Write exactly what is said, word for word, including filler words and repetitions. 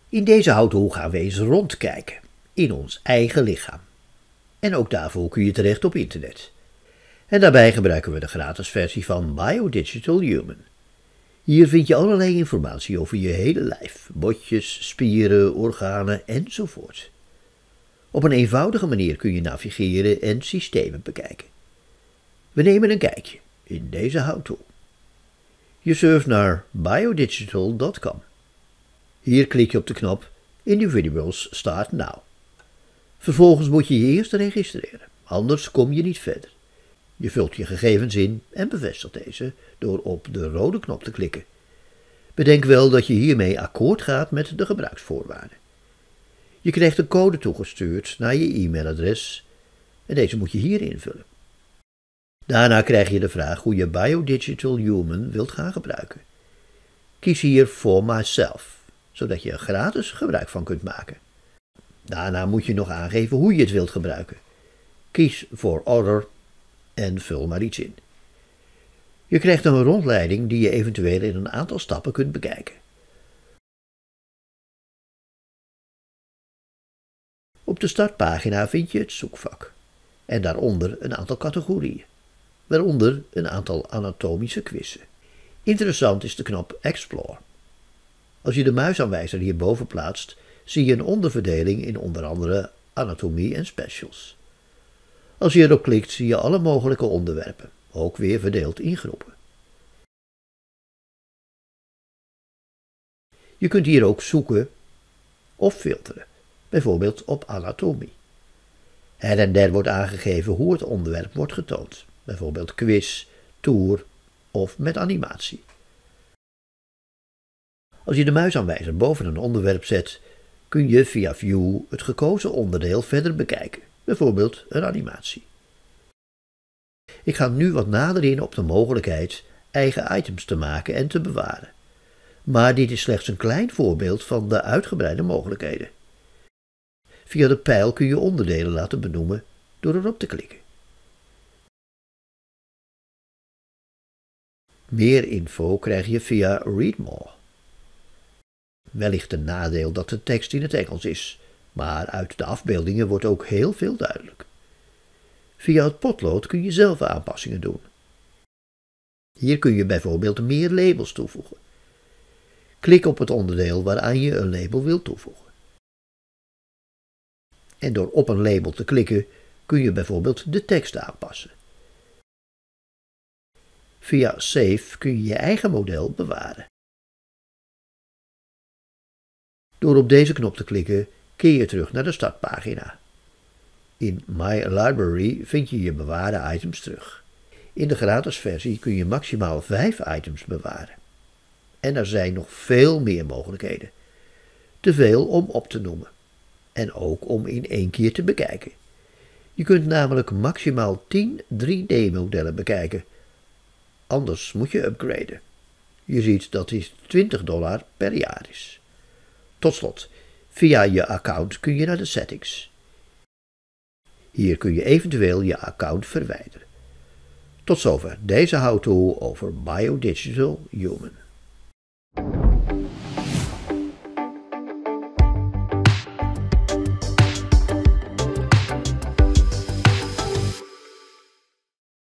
In deze houthoek gaan we eens rondkijken, in ons eigen lichaam. En ook daarvoor kun je terecht op internet. En daarbij gebruiken we de gratis versie van Biodigital Human. Hier vind je allerlei informatie over je hele lijf, botjes, spieren, organen enzovoort. Op een eenvoudige manier kun je navigeren en systemen bekijken. We nemen een kijkje in deze houttool. Je surft naar biodigital punt com. Hier klik je op de knop Individuals Start Now. Vervolgens moet je je eerst registreren, anders kom je niet verder. Je vult je gegevens in en bevestigt deze door op de rode knop te klikken. Bedenk wel dat je hiermee akkoord gaat met de gebruiksvoorwaarden. Je krijgt een code toegestuurd naar je e-mailadres en deze moet je hier invullen. Daarna krijg je de vraag hoe je Biodigital Human wilt gaan gebruiken. Kies hier For Myself, zodat je er gratis gebruik van kunt maken. Daarna moet je nog aangeven hoe je het wilt gebruiken. Kies For Other en vul maar iets in. Je krijgt een rondleiding die je eventueel in een aantal stappen kunt bekijken. Op de startpagina vind je het zoekvak en daaronder een aantal categorieën, waaronder een aantal anatomische quizzen. Interessant is de knop Explore. Als je de muisaanwijzer hierboven plaatst, zie je een onderverdeling in onder andere anatomie en specials. Als je erop klikt zie je alle mogelijke onderwerpen, ook weer verdeeld in groepen. Je kunt hier ook zoeken of filteren, bijvoorbeeld op anatomie. Her en der wordt aangegeven hoe het onderwerp wordt getoond, bijvoorbeeld quiz, tour of met animatie. Als je de muisaanwijzer boven een onderwerp zet, kun je via View het gekozen onderdeel verder bekijken, bijvoorbeeld een animatie. Ik ga nu wat nader in op de mogelijkheid eigen items te maken en te bewaren. Maar dit is slechts een klein voorbeeld van de uitgebreide mogelijkheden. Via de pijl kun je onderdelen laten benoemen door erop te klikken. Meer info krijg je via Read More. Wellicht een nadeel dat de tekst in het Engels is, maar uit de afbeeldingen wordt ook heel veel duidelijk. Via het potlood kun je zelf aanpassingen doen. Hier kun je bijvoorbeeld meer labels toevoegen. Klik op het onderdeel waaraan je een label wilt toevoegen. En door op een label te klikken kun je bijvoorbeeld de tekst aanpassen. Via Save kun je je eigen model bewaren. Door op deze knop te klikken keer je terug naar de startpagina. In My Library vind je je bewaarde items terug. In de gratis versie kun je maximaal vijf items bewaren. En er zijn nog veel meer mogelijkheden. Te veel om op te noemen. En ook om in één keer te bekijken. Je kunt namelijk maximaal tien drie D modellen bekijken. Anders moet je upgraden. Je ziet dat dit twintig dollar per jaar is. Tot slot, via je account kun je naar de settings. Hier kun je eventueel je account verwijderen. Tot zover deze how-to over Biodigital Human.